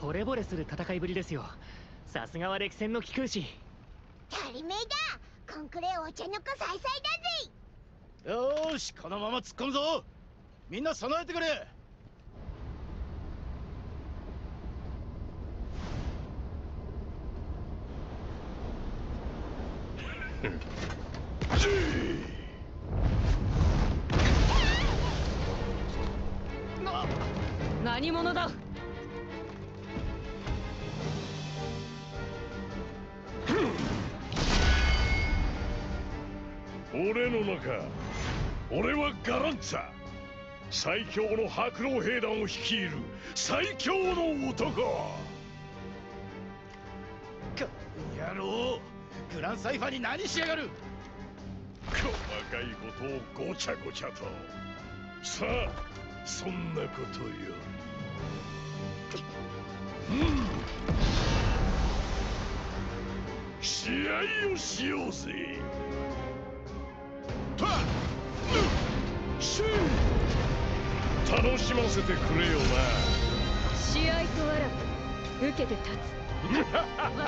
惚れ惚れする戦いぶりですよ。さすがは歴戦の貴空士。 足りめえだ。こんくれお茶の子さいさいだぜ。 よーし、このまま突っ込むぞ。みんな備えてくれ。 何者だ。 俺の中、俺はガランツァ、最強の白狼兵団を率いる最強の男。 野郎、グランサイファーに何しやがる。 細かいことをごちゃごちゃと。さあ、そんなことより、試合をしようぜ。楽しませてくれよな。 試合とあらば受けて立つ。 俺の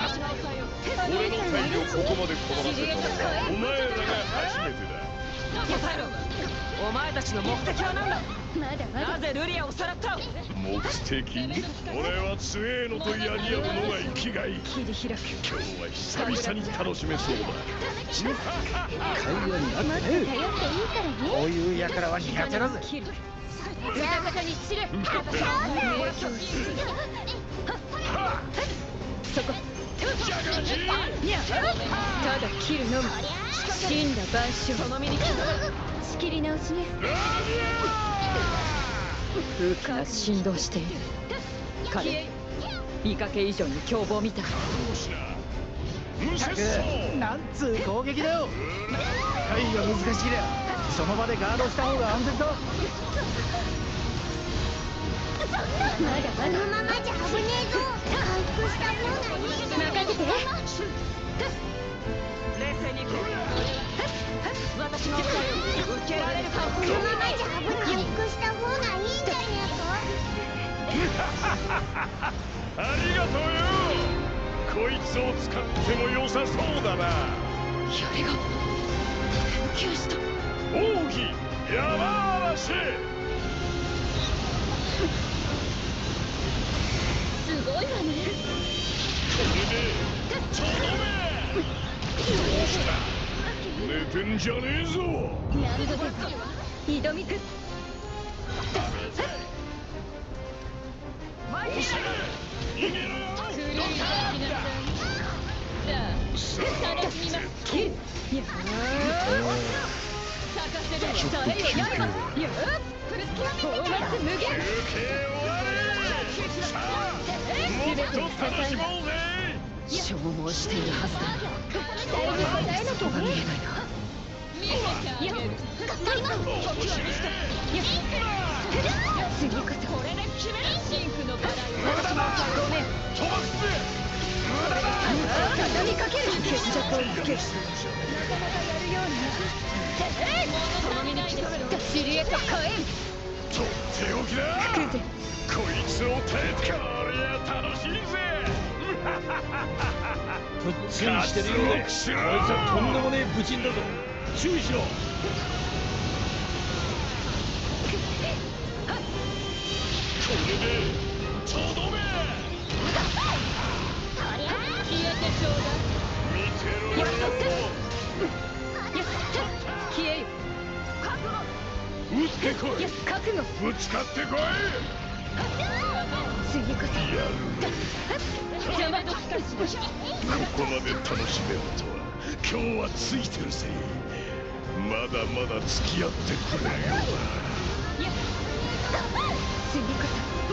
体をここまでこなせたのはお前らが初めてだ。 お前たちの目的は何だ。 まだまだ。 なぜルリアをさらった。 目的？俺は強えのとやり合うのが生きがい。 切り開く。 今日は久々に楽しめそうだ。 会話になってね。こういう輩は苦手だぜ。 切る。裏方に散れ。そこ。ただ切るのみ。死んだ万象。その身に仕切り直しね。空気が振動している。彼、見かけ以上に凶暴みたい。 なんつう攻撃だよ。回が難しけりゃその場でガードした方が安全だ。 まだこのままじゃ危ねえぞ。回復した方がいいじゃん。任せて。 冷静に行こう。私の訴えを受けられるか。 このままじゃ回復した方がいいんじゃねありがとうよ。こいつを使っても良さそうだな。 槍が復旧した。 奥義山嵐。 すごいわね。 これでとどめ。どうした寝てんじゃねえぞ。 やるぞです。挑みく。 おしゃれ逃げろよ。 さあ、楽しみます。切る。いや咲かせるさえよやれば。いや放末無限。 休憩終わり。さあもっと楽しもうぜ。 消耗しているはずだ。 期待に応えなきゃ見えないな。 いや、次こそこれで決める。シンクのバラよ。 無駄だ。 ごめん。 飛ばすぜ。無駄だ。 畳みかける。決着をつける。なかなかやるような。その身に刻む。知りへと火炎。 とっておきだ。 くぜ。 こいつを耐えて。こりゃ楽しいぜ。 ぶっつんしてるようで、こいつはとんでもねえ武人だぞ。注意しろ。 これでとどめ。 消えてちょうだい。 見てろよ。 消えよ。 撃ってこい。 覚悟。 ぶつかってこい。 次こそ。 やる。 邪魔とつかしましょう。 ここまで楽しめるとは今日はついてるぜ。まだまだ付き合ってくれよな。 次こそ。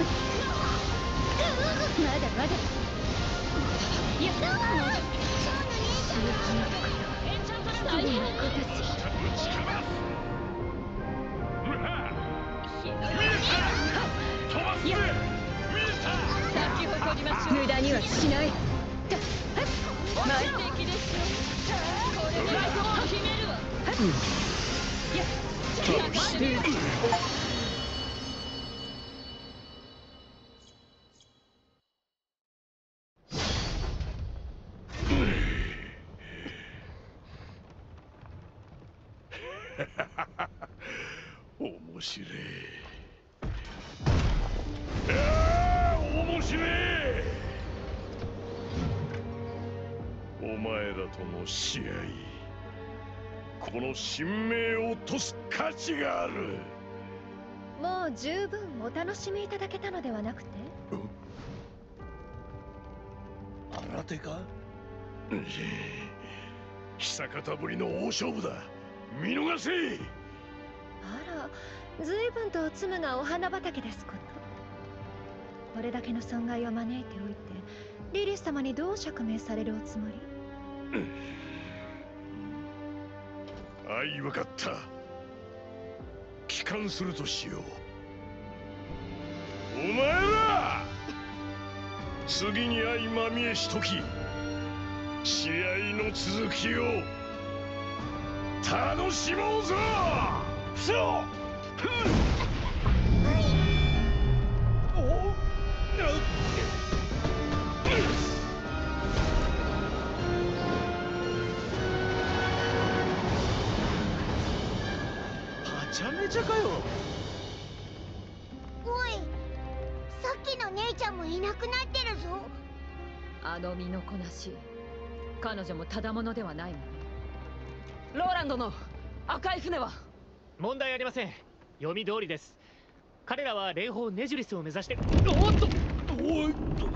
まだまだ。いや、そうなの。大変な子たち。 飛ばすぜ。 咲き誇りましょう。無駄にはしない。前的でしょ。これで決めるわ。いや、 面白い。面白い。お前らとの試合、この神明を落とす価値がある。 もう十分お楽しみいただけたのではなくて？ 新手か？久方ぶりの大勝負だ。見逃せ。 あら、随分とツムがお花畑ですこと。これだけの損害を招いておいて、リリス様にどう釈明されるおつもり？ 分かった。帰還するとしよう。お前ら次に相まみえしとき、試合の続きを楽しもうぞ。 はちゃめちゃかよ。 おい、さっきの姉ちゃんもいなくなってるぞ。 あの身のこなし、彼女もただものではないもの。ローランドの赤い船は？ 問題ありません。読み通りです。彼らは霊峰ネジュリスを目指して。おっと、 おい、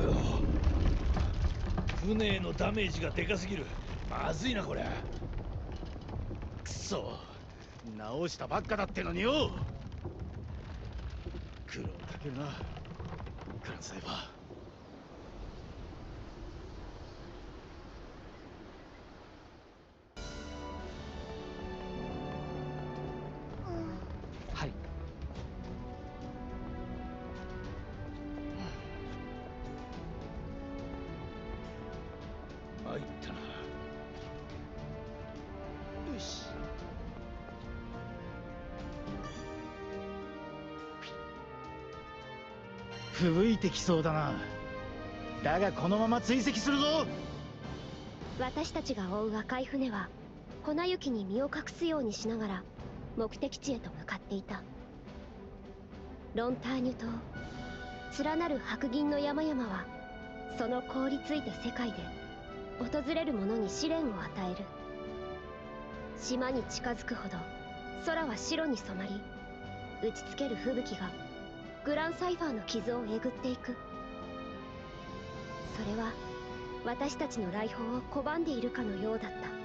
船へのダメージがでかすぎる。まずいなこりゃ。 くそ、直したばっかだってのによ。苦労かけるな、クランサイバー。 はい。 参ったな。 よし。吹雪いてきそうだな。だがこのまま追跡するぞ。 私たちが追う赤い船は粉雪に身を隠すようにしながら目的地へと向かっていた。ロンターニュ島、連なる白銀の山々はその凍りついた世界で訪れる者に試練を与える。島に近づくほど空は白に染まり、打ちつける吹雪がグランサイファーの傷をえぐっていく。それは私たちの来訪を拒んでいるかのようだった。